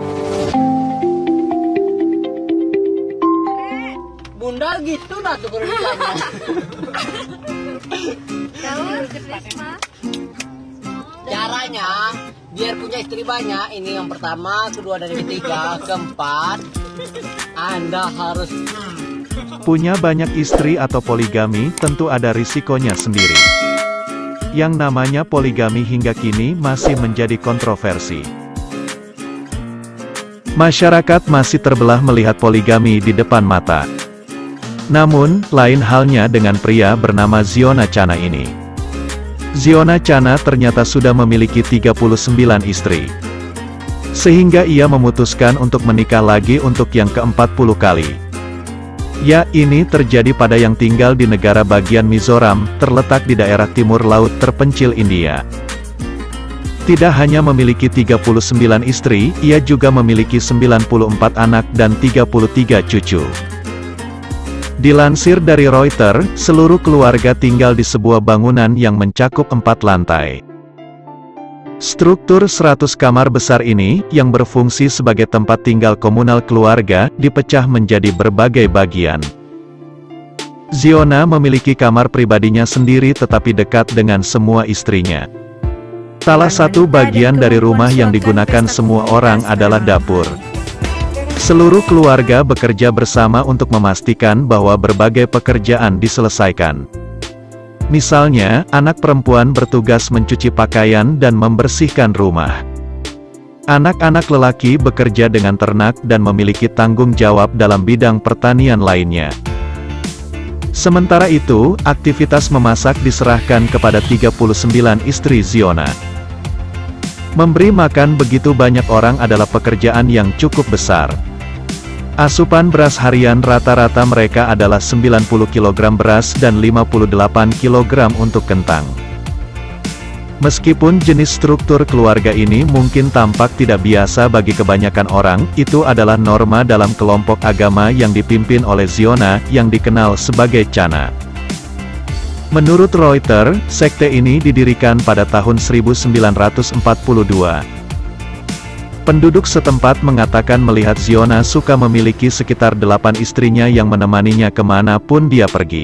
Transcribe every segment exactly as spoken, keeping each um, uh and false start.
Bunda gitu dah tuh kerjanya. Caranya biar punya istri banyak, ini yang pertama, kedua dan ketiga, keempat, Anda harus punya banyak istri atau poligami tentu ada risikonya sendiri. Yang namanya poligami hingga kini masih menjadi kontroversi. Masyarakat masih terbelah melihat poligami di depan mata. Namun, lain halnya dengan pria bernama Ziona Chana ini. Ziona Chana ternyata sudah memiliki tiga puluh sembilan istri. Sehingga ia memutuskan untuk menikah lagi untuk yang keempat puluh kali. Ya, ini terjadi pada yang tinggal di negara bagian Mizoram, terletak di daerah timur laut terpencil India. Tidak hanya memiliki tiga puluh sembilan istri, ia juga memiliki sembilan puluh empat anak dan tiga puluh tiga cucu. Dilansir dari Reuters, seluruh keluarga tinggal di sebuah bangunan yang mencakup empat lantai. Struktur seratus kamar besar ini, yang berfungsi sebagai tempat tinggal komunal keluarga, dipecah menjadi berbagai bagian. Ziona memiliki kamar pribadinya sendiri tetapi dekat dengan semua istrinya. Salah satu bagian dari rumah yang digunakan semua orang adalah dapur. Seluruh keluarga bekerja bersama untuk memastikan bahwa berbagai pekerjaan diselesaikan. Misalnya, anak perempuan bertugas mencuci pakaian dan membersihkan rumah. Anak-anak lelaki bekerja dengan ternak dan memiliki tanggung jawab dalam bidang pertanian lainnya. Sementara itu, aktivitas memasak diserahkan kepada tiga puluh sembilan istri Ziona. Memberi makan begitu banyak orang adalah pekerjaan yang cukup besar. Asupan beras harian rata-rata mereka adalah sembilan puluh kilogram beras dan lima puluh delapan kilogram untuk kentang. Meskipun jenis struktur keluarga ini mungkin tampak tidak biasa bagi kebanyakan orang, itu adalah norma dalam kelompok agama yang dipimpin oleh Ziona, yang dikenal sebagai Chana. Menurut Reuters, sekte ini didirikan pada tahun seribu sembilan ratus empat puluh dua. Penduduk setempat mengatakan melihat Ziona suka memiliki sekitar delapan istrinya yang menemaninya kemanapun dia pergi.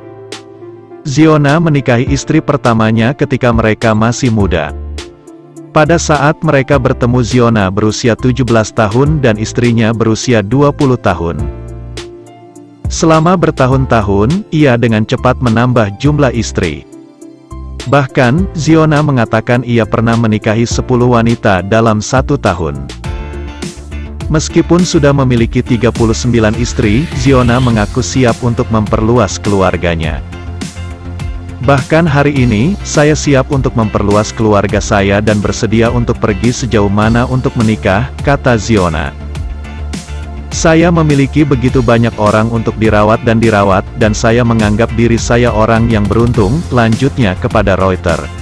Ziona menikahi istri pertamanya ketika mereka masih muda. Pada saat mereka bertemu, Ziona berusia tujuh belas tahun dan istrinya berusia dua puluh tahun. Selama bertahun-tahun, ia dengan cepat menambah jumlah istri. Bahkan, Ziona mengatakan ia pernah menikahi sepuluh wanita dalam satu tahun. Meskipun sudah memiliki tiga puluh sembilan istri, Ziona mengaku siap untuk memperluas keluarganya. Bahkan hari ini, saya siap untuk memperluas keluarga saya dan bersedia untuk pergi sejauh mana untuk menikah, kata Ziona. Saya memiliki begitu banyak orang untuk dirawat dan dirawat, dan saya menganggap diri saya orang yang beruntung, lanjutnya kepada Reuters.